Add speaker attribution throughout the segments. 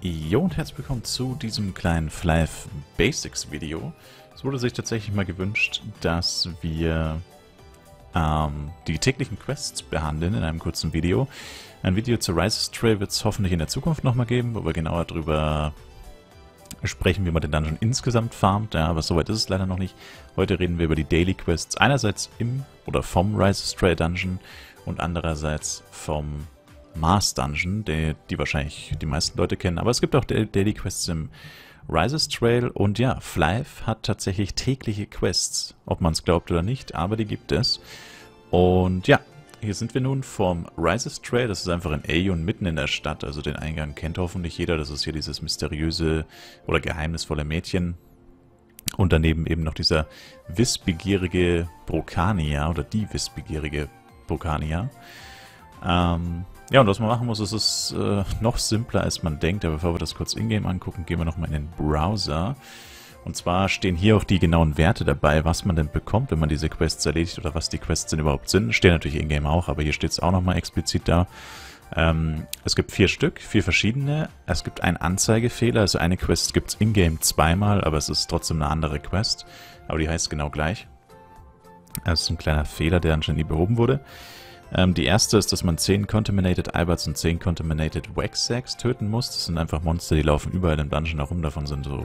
Speaker 1: Jo und herzlich willkommen zu diesem kleinen Flive Basics Video. Es wurde sich tatsächlich mal gewünscht, dass wir die täglichen Quests behandeln in einem kurzen Video. Ein Video zu Rises Trail wird es hoffentlich in der Zukunft nochmal geben, wo wir genauer darüber sprechen, wie man den Dungeon insgesamt farmt. Ja, aber soweit ist es leider noch nicht. Heute reden wir über die Daily Quests, einerseits im oder vom Rises Trail Dungeon und andererseits vom Mars Dungeon, die wahrscheinlich die meisten Leute kennen. Aber es gibt auch Daily Quests im Rises Trail und ja, Flive hat tatsächlich tägliche Quests, ob man es glaubt oder nicht, aber die gibt es. Und ja, hier sind wir nun vom Rises Trail, das ist einfach in Aeon mitten in der Stadt, also den Eingang kennt hoffentlich jeder, das ist hier dieses mysteriöse oder geheimnisvolle Mädchen. Und daneben eben noch dieser wissbegierige Brokania oder die wissbegierige Brokania. Ja, und was man machen muss, ist es noch simpler, als man denkt. Aber bevor wir das kurz in-game angucken, gehen wir nochmal in den Browser. Und zwar stehen hier auch die genauen Werte dabei, was man denn bekommt, wenn man diese Quests erledigt oder was die Quests denn überhaupt sind. Stehen natürlich in-game auch, aber hier steht es auch nochmal explizit da. Es gibt 4 Stück, 4 verschiedene. Es gibt einen Anzeigefehler, also eine Quest gibt es in-game zweimal, aber es ist trotzdem eine andere Quest. Aber die heißt genau gleich. Das ist ein kleiner Fehler, der anscheinend nie behoben wurde. Die erste ist, dass man 10 Contaminated Alberts und 10 Contaminated Waxsacks töten muss. Das sind einfach Monster, die laufen überall im Dungeon herum. Davon sind so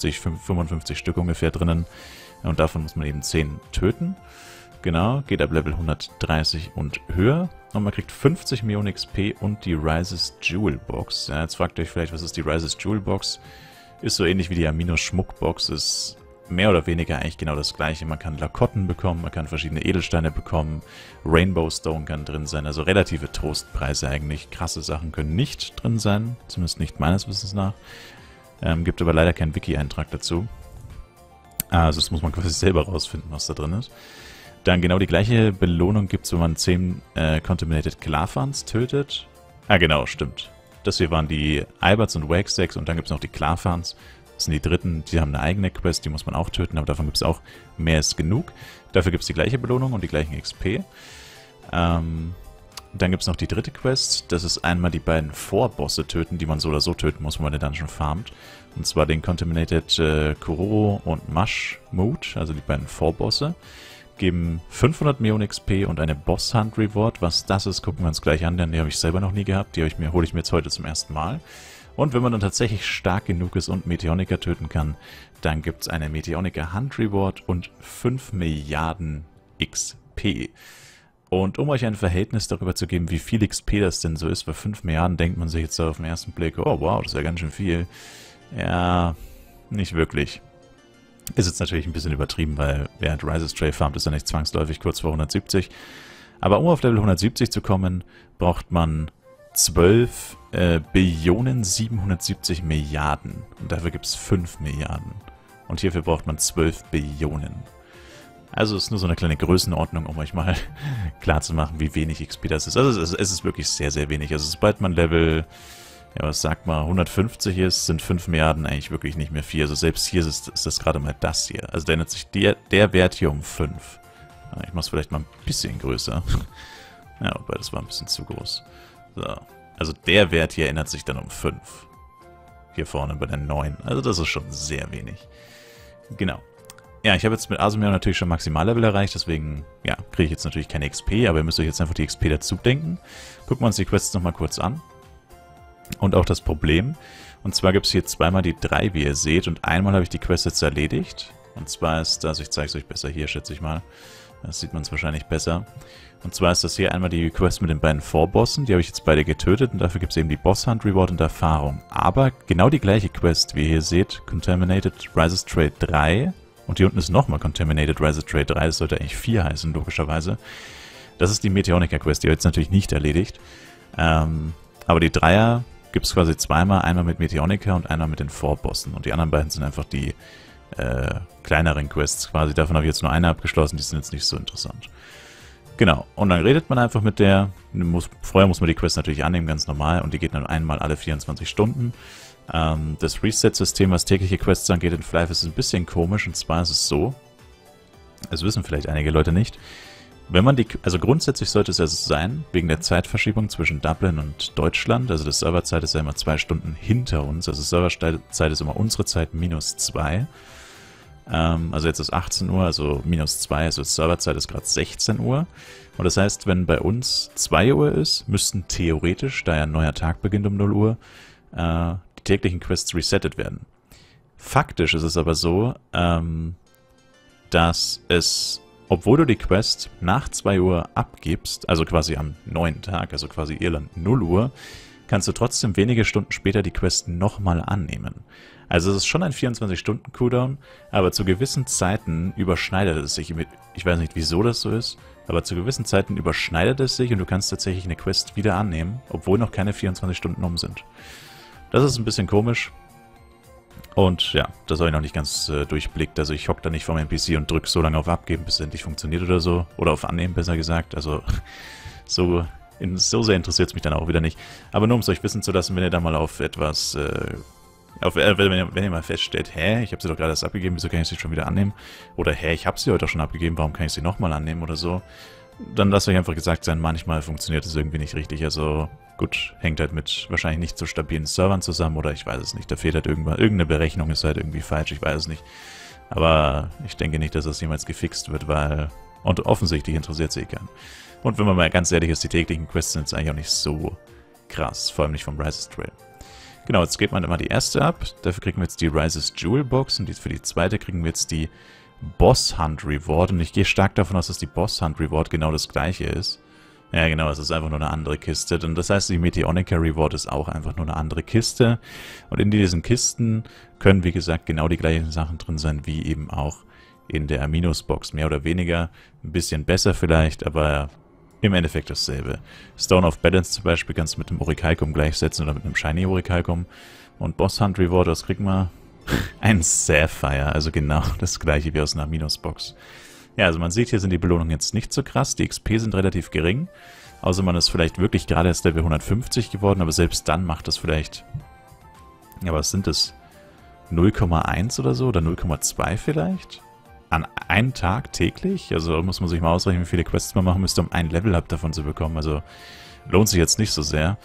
Speaker 1: 55 Stück ungefähr drinnen. Und davon muss man eben 10 töten. Genau, geht ab Level 130 und höher. Und man kriegt 50 Millionen XP und die Rises Jewel Box. Ja, jetzt fragt ihr euch vielleicht, was ist die Rises Jewel Box? Ist so ähnlich wie die Amino Schmuck Box. Ist mehr oder weniger eigentlich genau das gleiche. Man kann Lakotten bekommen, man kann verschiedene Edelsteine bekommen, Rainbow Stone kann drin sein, also relative Trostpreise eigentlich. Krasse Sachen können nicht drin sein, zumindest nicht meines Wissens nach. Gibt aber leider keinen Wiki-Eintrag dazu. Also das muss man quasi selber rausfinden, was da drin ist. Dann genau die gleiche Belohnung gibt es, wenn man 10 Contaminated Klarfans tötet. Ah genau, stimmt. Das hier waren die Alberts und Waxsacks und dann gibt es noch die Klarfans. Das sind die dritten, die haben eine eigene Quest, die muss man auch töten, aber davon gibt es auch mehr als genug. Dafür gibt es die gleiche Belohnung und die gleichen XP. Dann gibt es noch die dritte Quest, das ist einmal die beiden Vorbosse töten, die man so oder so töten muss, wenn man den Dungeon farmt. Und zwar den Contaminated Kuroro und Mush Mood, also die beiden Vorbosse. Geben 500 Millionen XP und eine Boss Hunt Reward. Was das ist, gucken wir uns gleich an, denn die habe ich selber noch nie gehabt. Die hole ich mir jetzt heute zum ersten Mal. Und wenn man dann tatsächlich stark genug ist und Meteonica töten kann, dann gibt es eine Meteonica Hunt Reward und 5 Milliarden XP. Und um euch ein Verhältnis darüber zu geben, wie viel XP das denn so ist, bei 5 Milliarden denkt man sich jetzt auf den ersten Blick, oh wow, das ist ja ganz schön viel. Ja, nicht wirklich. Ist jetzt natürlich ein bisschen übertrieben, weil während Rises Trail farmt, ist ja nicht zwangsläufig kurz vor 170. Aber um auf Level 170 zu kommen, braucht man 12 Billionen 770 Milliarden. Und dafür gibt es 5 Milliarden. Und hierfür braucht man 12 Billionen. Also ist nur so eine kleine Größenordnung, um euch mal klar zu machen, wie wenig XP das ist. Also es ist wirklich sehr, sehr wenig. Also sobald man Level, ja was sagt man, 150 ist, sind 5 Milliarden eigentlich wirklich nicht mehr viel. Also selbst hier ist das gerade mal das hier. Also da ändert sich der Wert hier um 5. Ich mache es vielleicht mal ein bisschen größer. Ja, wobei das war ein bisschen zu groß. So. Also der Wert hier ändert sich dann um 5. Hier vorne bei der 9. Also das ist schon sehr wenig. Genau. Ja, ich habe jetzt mit Asumir natürlich schon Maximallevel erreicht, deswegen ja, kriege ich jetzt natürlich keine XP, aber ihr müsst euch jetzt einfach die XP dazu denken. Gucken wir uns die Quests nochmal kurz an. Und auch das Problem. Und zwar gibt es hier zweimal die 3, wie ihr seht, und einmal habe ich die Quest jetzt erledigt. Und zwar ist das, ich zeige es euch besser hier, schätze ich mal. Das sieht man es wahrscheinlich besser. Und zwar ist das hier einmal die Quest mit den beiden Vorbossen. Die habe ich jetzt beide getötet und dafür gibt es eben die Boss Hunt Reward und Erfahrung. Aber genau die gleiche Quest, wie ihr hier seht, Contaminated Rises Trail 3. Und hier unten ist nochmal Contaminated Rises Trail 3. Das sollte eigentlich 4 heißen, logischerweise. Das ist die Meteonica Quest, die habe ich jetzt natürlich nicht erledigt. Aber die Dreier gibt es quasi zweimal. Einmal mit Meteonica und einmal mit den Vorbossen. Und die anderen beiden sind einfach die kleineren Quests quasi. Davon habe ich jetzt nur eine abgeschlossen, die sind jetzt nicht so interessant. Genau, und dann redet man einfach mit der, vorher muss man die Quest natürlich annehmen, ganz normal, und die geht dann einmal alle 24 Stunden. Das Reset-System, was tägliche Quests angeht in Flive, ist ein bisschen komisch, und zwar ist es so, das wissen vielleicht einige Leute nicht, wenn man also grundsätzlich sollte es ja so sein, wegen der Zeitverschiebung zwischen Dublin und Deutschland, also das Serverzeit ist ja immer 2 Stunden hinter uns, also Serverzeit ist immer unsere Zeit minus 2. Also jetzt ist 18 Uhr, also minus 2, also Serverzeit ist gerade 16 Uhr. Und das heißt, wenn bei uns 2 Uhr ist, müssten theoretisch, da ja ein neuer Tag beginnt um 0 Uhr, die täglichen Quests resettet werden. Faktisch ist es aber so, dass es, obwohl du die Quest nach 2 Uhr abgibst, also quasi am neuen Tag, also quasi Irland 0 Uhr, kannst du trotzdem wenige Stunden später die Quest nochmal annehmen. Also es ist schon ein 24-Stunden-Cooldown, aber zu gewissen Zeiten überschneidet es sich mit, ich weiß nicht, wieso das so ist, aber zu gewissen Zeiten überschneidet es sich und du kannst tatsächlich eine Quest wieder annehmen, obwohl noch keine 24 Stunden um sind. Das ist ein bisschen komisch. Und ja, das habe ich noch nicht ganz durchblickt. Also ich hocke da nicht vor meinem PC und drücke so lange auf Abgeben, bis es endlich funktioniert oder so. Oder auf Annehmen, besser gesagt. Also so sehr interessiert es mich dann auch wieder nicht. Aber nur um es euch wissen zu lassen, wenn ihr da mal auf etwas... wenn ihr mal feststellt, hä, ich habe sie doch gerade erst abgegeben, wieso kann ich sie schon wieder annehmen? Oder hä, ich habe sie heute auch schon abgegeben, warum kann ich sie nochmal annehmen oder so? Dann lasst euch einfach gesagt sein, manchmal funktioniert es irgendwie nicht richtig. Also gut, hängt halt mit wahrscheinlich nicht so stabilen Servern zusammen oder ich weiß es nicht. Da fehlt halt irgendeine Berechnung, ist halt irgendwie falsch, ich weiß es nicht. Aber ich denke nicht, dass das jemals gefixt wird, weil... Und offensichtlich interessiert es eh keinen. Und wenn man mal ganz ehrlich ist, die täglichen Quests sind jetzt eigentlich auch nicht so krass, vor allem nicht vom Rises Trail. Genau, jetzt geht man immer die erste ab. Dafür kriegen wir jetzt die Rises Jewel Box und für die zweite kriegen wir jetzt die Boss Hunt Reward. Und ich gehe stark davon aus, dass die Boss Hunt Reward genau das gleiche ist. Ja genau, es ist einfach nur eine andere Kiste. Und das heißt, die Meteonica Reward ist auch einfach nur eine andere Kiste. Und in diesen Kisten können, wie gesagt, genau die gleichen Sachen drin sein, wie eben auch in der Aminos Box. Mehr oder weniger, ein bisschen besser vielleicht, aber... im Endeffekt dasselbe. Stone of Balance zum Beispiel kannst du mit einem Orichalcum gleichsetzen oder mit einem Shiny Orichalcum. Und Boss Hunt Reward, das kriegt man ein Sapphire, also genau das gleiche wie aus einer Minus-Box. Ja, also man sieht, hier sind die Belohnungen jetzt nicht so krass, die XP sind relativ gering. Außer man ist vielleicht wirklich gerade erst Level 150 geworden, aber selbst dann macht das vielleicht... Ja, was sind das? 0,1 oder so? Oder 0,2 vielleicht? An einem Tag täglich? Also muss man sich mal ausrechnen, wie viele Quests man machen müsste, um ein Level-Up davon zu bekommen. Also lohnt sich jetzt nicht so sehr.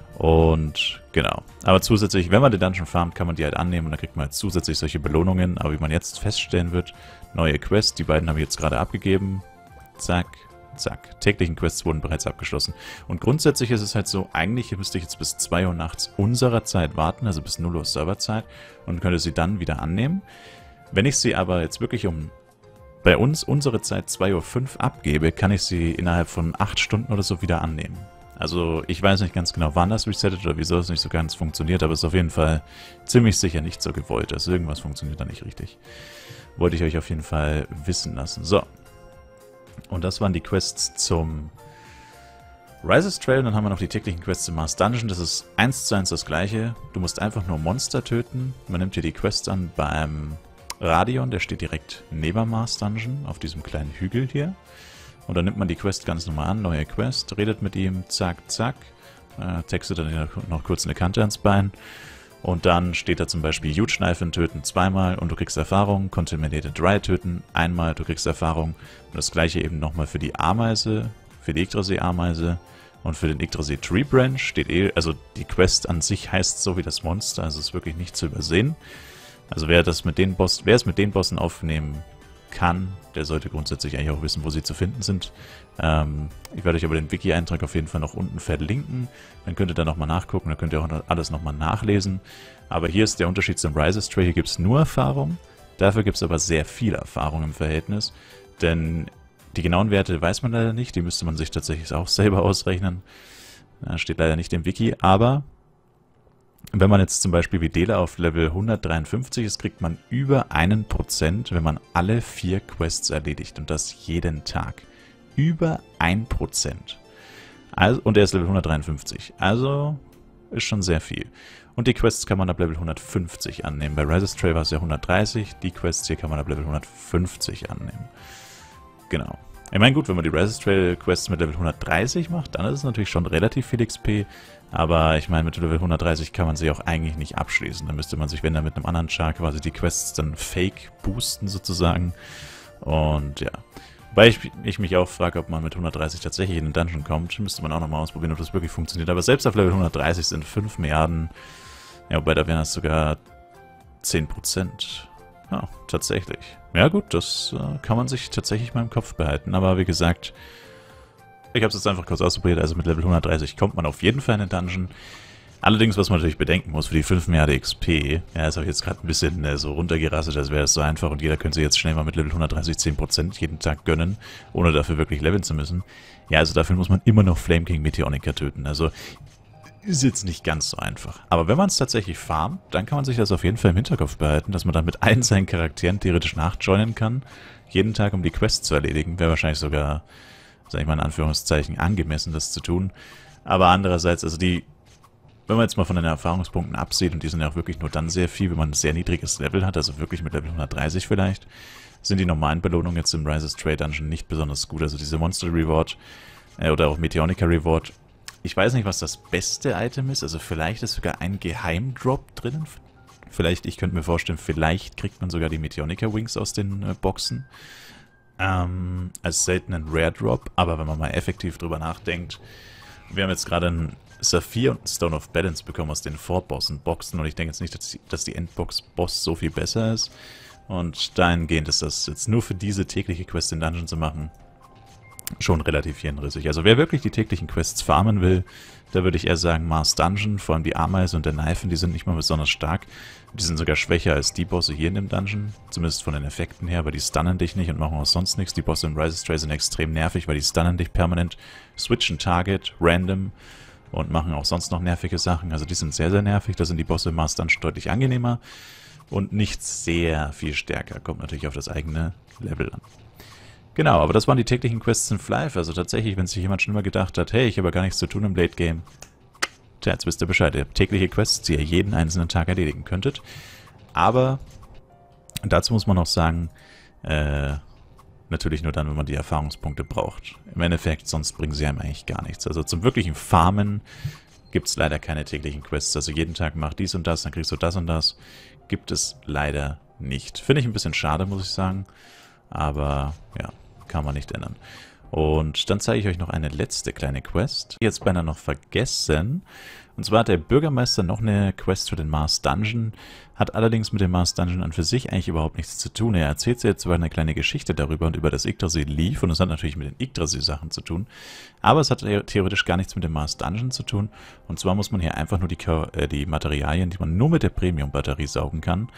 Speaker 1: Und genau. Aber zusätzlich, wenn man den Dungeon farmt, kann man die halt annehmen und dann kriegt man halt zusätzlich solche Belohnungen. Aber wie man jetzt feststellen wird, neue Quests, die beiden habe ich jetzt gerade abgegeben. Zack, zack. Täglichen Quests wurden bereits abgeschlossen. Und grundsätzlich ist es halt so, eigentlich müsste ich jetzt bis 2 Uhr nachts unserer Zeit warten, also bis 0 Uhr Serverzeit und könnte sie dann wieder annehmen. Wenn ich sie aber jetzt wirklich bei uns unsere Zeit 2:05 Uhr abgebe, kann ich sie innerhalb von 8 Stunden oder so wieder annehmen. Also ich weiß nicht ganz genau, wann das resettet oder wieso es nicht so ganz funktioniert, aber es ist auf jeden Fall ziemlich sicher nicht so gewollt. Also irgendwas funktioniert da nicht richtig. Wollte ich euch auf jeden Fall wissen lassen. So. Und das waren die Quests zum Rises Trail. Und dann haben wir noch die täglichen Quests zum Mars Dungeon. Das ist 1:1 das gleiche. Du musst einfach nur Monster töten. Man nimmt hier die Quests an beim Radion, der steht direkt neben Mars Dungeon, auf diesem kleinen Hügel hier. Und dann nimmt man die Quest ganz normal an, neue Quest, redet mit ihm, zack, zack, textet dann noch kurz eine Kante ans Bein. Und dann steht da zum Beispiel Huge Knife töten 2-mal und du kriegst Erfahrung, Contaminated Dry töten 1-mal, du kriegst Erfahrung. Und das gleiche eben nochmal für die Ameise, für die Yggdrasil-Ameise. Und für den Yggdrasil Tree Branch steht also die Quest an sich heißt so wie das Monster, also ist wirklich nicht zu übersehen. Also wer es mit den Bossen aufnehmen kann, der sollte grundsätzlich eigentlich auch wissen, wo sie zu finden sind. Ich werde euch aber den Wiki-Eintrag auf jeden Fall noch unten verlinken. Dann könnt ihr da nochmal nachgucken, dann könnt ihr auch alles nochmal nachlesen. Aber hier ist der Unterschied zum Rises Trail. Hier gibt es nur Erfahrung, dafür gibt es aber sehr viel Erfahrung im Verhältnis. Denn die genauen Werte weiß man leider nicht, die müsste man sich tatsächlich auch selber ausrechnen. Steht leider nicht im Wiki, aber... Wenn man jetzt zum Beispiel wie Dela auf Level 153 ist, kriegt man über 1%, wenn man alle 4 Quests erledigt. Und das jeden Tag. Über 1%. Also, und er ist Level 153. Also ist schon sehr viel. Und die Quests kann man ab Level 150 annehmen. Bei Rises Trail war es ja 130. Die Quests hier kann man ab Level 150 annehmen. Genau. Ich meine, gut, wenn man die Rises Trail Quests mit Level 130 macht, dann ist es natürlich schon relativ viel XP. Aber ich meine, mit Level 130 kann man sie auch eigentlich nicht abschließen. Da müsste man sich, wenn dann mit einem anderen Char quasi die Quests dann fake boosten sozusagen. Und ja, Wobei ich mich auch frage, ob man mit 130 tatsächlich in den Dungeon kommt. Müsste man auch nochmal ausprobieren, ob das wirklich funktioniert. Aber selbst auf Level 130 sind 5 Milliarden. Ja, wobei da wären das sogar 10%. Ja, tatsächlich. Ja gut, das kann man sich tatsächlich mal im Kopf behalten. Aber wie gesagt, ich habe es jetzt einfach kurz ausprobiert. Also mit Level 130 kommt man auf jeden Fall in den Dungeon. Allerdings, was man natürlich bedenken muss, für die 5 Milliarden XP, ja, das habe ich jetzt gerade ein bisschen so runtergerasselt, als wäre es so einfach und jeder könnte jetzt schnell mal mit Level 130 10% jeden Tag gönnen, ohne dafür wirklich leveln zu müssen. Ja, also dafür muss man immer noch Flame King Meteonica töten, also ist jetzt nicht ganz so einfach. Aber wenn man es tatsächlich farmt, dann kann man sich das auf jeden Fall im Hinterkopf behalten, dass man dann mit allen seinen Charakteren theoretisch nachjoinen kann, jeden Tag um die Quests zu erledigen. Wäre wahrscheinlich sogar, sag ich mal in Anführungszeichen, angemessen, das zu tun. Aber andererseits, also wenn man jetzt mal von den Erfahrungspunkten absieht, und die sind ja auch wirklich nur dann sehr viel, wenn man ein sehr niedriges Level hat, also wirklich mit Level 130 vielleicht, sind die normalen Belohnungen jetzt im Rise of Stray Dungeon nicht besonders gut. Also diese Monster Reward oder auch Meteonica Reward. Ich weiß nicht, was das beste Item ist, also vielleicht ist sogar ein Geheimdrop drinnen. Vielleicht, ich könnte mir vorstellen, vielleicht kriegt man sogar die Meteonica Wings aus den Boxen. Als seltenen Rare Drop, aber wenn man mal effektiv drüber nachdenkt, wir haben jetzt gerade einen Saphir und Stone of Balance bekommen aus den Vorbossen-Boxen und ich denke jetzt nicht, dass die Endbox-Boss so viel besser ist. Und dahingehend ist das jetzt nur für diese tägliche Quest in Dungeon zu machen schon relativ hirnrissig. Also wer wirklich die täglichen Quests farmen will, da würde ich eher sagen Mars Dungeon, vor allem die Ameise und der Knifen, die sind nicht mal besonders stark. Die sind sogar schwächer als die Bosse hier in dem Dungeon, zumindest von den Effekten her, aber die stunnen dich nicht und machen auch sonst nichts. Die Bosse im Rise of Stray sind extrem nervig, weil die stunnen dich permanent, switchen Target, random und machen auch sonst noch nervige Sachen. Also die sind sehr, sehr nervig. Da sind die Bosse im Mars Dungeon deutlich angenehmer und nicht sehr viel stärker. Kommt natürlich auf das eigene Level an. Genau, aber das waren die täglichen Quests in Flive. Also tatsächlich, wenn sich jemand schon immer gedacht hat, hey, ich habe gar nichts zu tun im Late Game. Tja, jetzt wisst ihr Bescheid. Ihr habt tägliche Quests, die ihr jeden einzelnen Tag erledigen könntet. Aber dazu muss man noch sagen, natürlich nur dann, wenn man die Erfahrungspunkte braucht. Im Endeffekt, sonst bringen sie einem eigentlich gar nichts. Also zum wirklichen Farmen gibt es leider keine täglichen Quests. Also jeden Tag mach dies und das, dann kriegst du das und das. Gibt es leider nicht. Finde ich ein bisschen schade, muss ich sagen. Aber ja, kann man nicht ändern. Und dann zeige ich euch noch eine letzte kleine Quest. Jetzt beinahe noch vergessen. Und zwar hat der Bürgermeister noch eine Quest für den Mars Dungeon. Hat allerdings mit dem Mars Dungeon an für sich eigentlich überhaupt nichts zu tun. Er erzählt jetzt zwar eine kleine Geschichte darüber und über das Yggdrasil Leaf. Und das hat natürlich mit den Yggdrasil-Sachen zu tun. Aber es hat theoretisch gar nichts mit dem Mars Dungeon zu tun. Und zwar muss man hier einfach nur die Materialien, die man nur mit der Premium-Batterie saugen kann,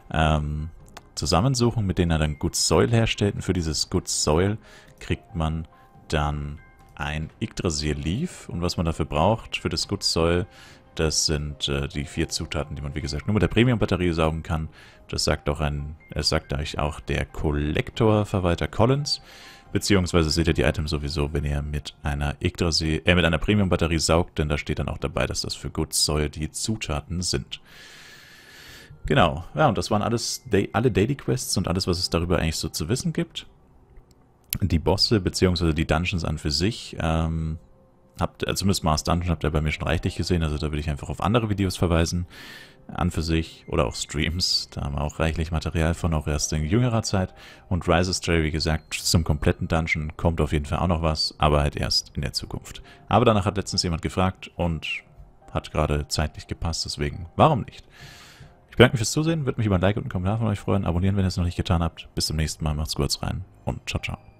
Speaker 1: zusammensuchen, mit denen er dann Good Soil herstellt. Und für dieses Good Soil kriegt man dann ein Yggdrasil Leaf. Und was man dafür braucht für das Good Soil, das sind die 4 Zutaten, die man wie gesagt nur mit der Premium-Batterie saugen kann. Das sagt euch auch der Kollektor-Verwalter Collins. Beziehungsweise seht ihr die Items sowieso, wenn ihr mit einer Premium-Batterie saugt, denn da steht dann auch dabei, dass das für Good Soil die Zutaten sind. Genau, ja, und das waren alle Daily Quests und alles, was es darüber eigentlich so zu wissen gibt. Die Bosse, beziehungsweise die Dungeons an für sich, zumindest Mars Dungeon habt ihr bei mir schon reichlich gesehen, also da würde ich einfach auf andere Videos verweisen, an für sich, oder auch Streams, da haben wir auch reichlich Material von, auch erst in jüngerer Zeit. Und Rise of Stray, wie gesagt, zum kompletten Dungeon kommt auf jeden Fall auch noch was, aber halt erst in der Zukunft. Aber danach hat letztens jemand gefragt und hat gerade zeitlich gepasst, deswegen, warum nicht? Ich bedanke mich fürs Zusehen, würde mich über ein Like und einen Kommentar von euch freuen. Abonnieren, wenn ihr es noch nicht getan habt. Bis zum nächsten Mal, macht's gut rein und ciao, ciao.